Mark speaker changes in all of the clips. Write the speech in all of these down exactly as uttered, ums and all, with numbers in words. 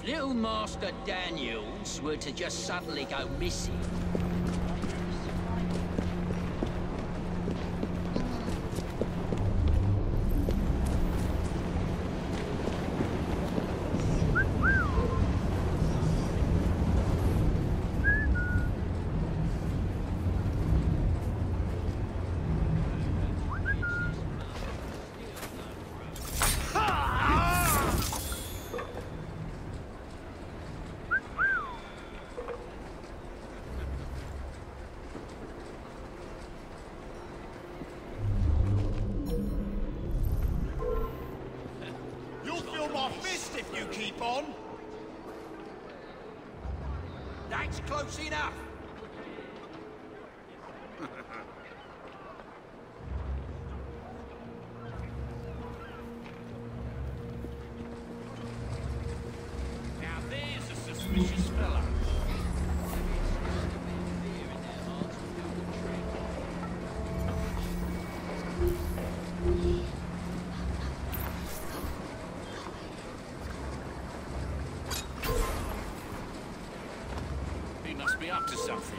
Speaker 1: Little Master Daniels were to just suddenly go missing.
Speaker 2: That's close enough. Now there's a suspicious fella. He must be up to something.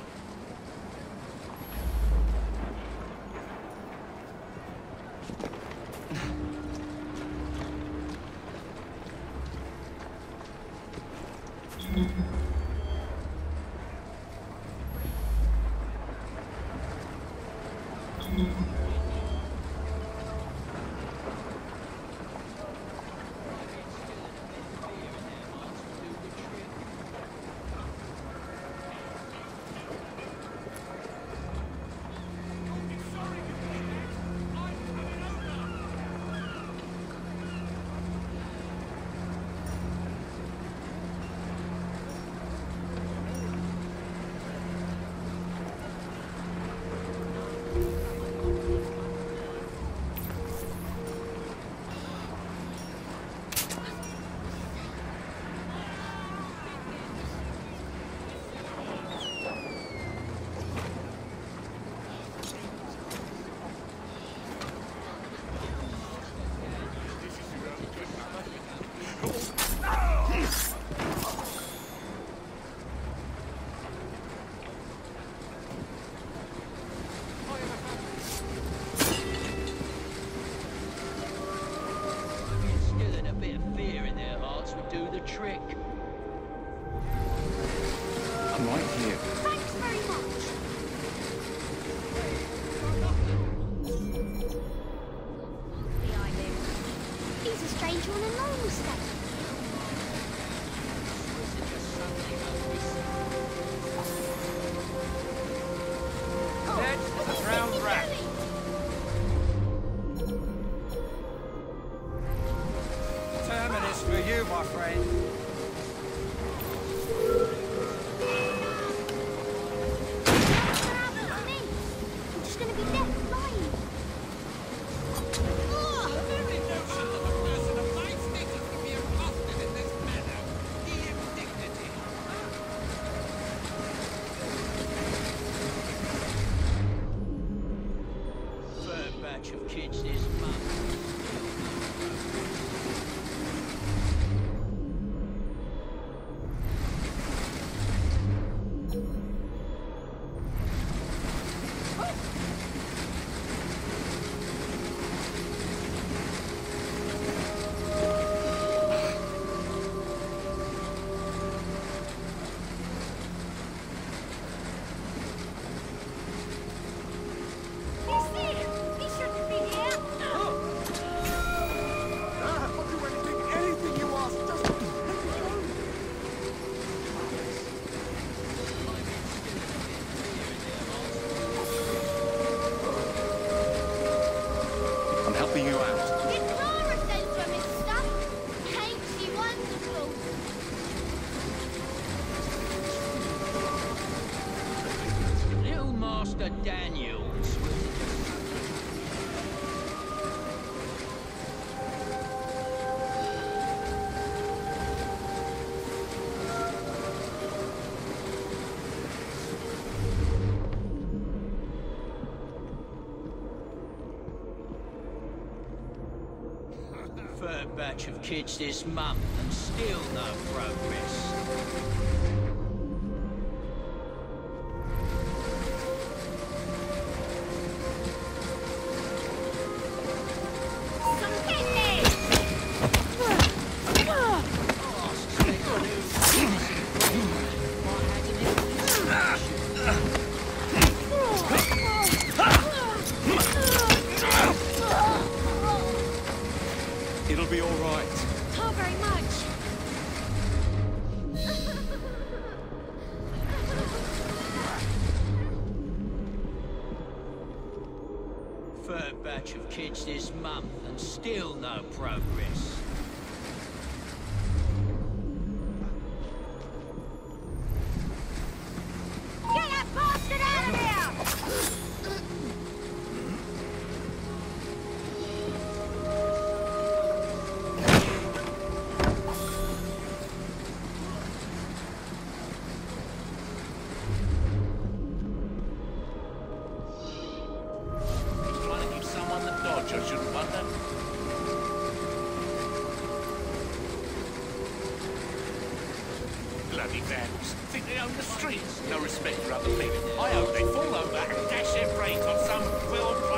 Speaker 2: Trick.
Speaker 3: I'm right here.
Speaker 4: Thanks very much. Behind him. He's a stranger on a normal state.
Speaker 2: That's a drowned rat. Terminus for you, my friend.
Speaker 1: Of kids this month.
Speaker 3: Helping you out.
Speaker 1: Little Master Daniels. Third batch of kids this month and still no progress.
Speaker 3: It'll be all right.
Speaker 4: Not very much.
Speaker 1: Third batch of kids this month and still no progress.
Speaker 4: Get that bastard out of here!
Speaker 2: Trying to give someone the dodge, I shouldn't wonder. Bloody vandals. Think they own the streets. No respect for other people. I hope they fall over and dash their brains on some well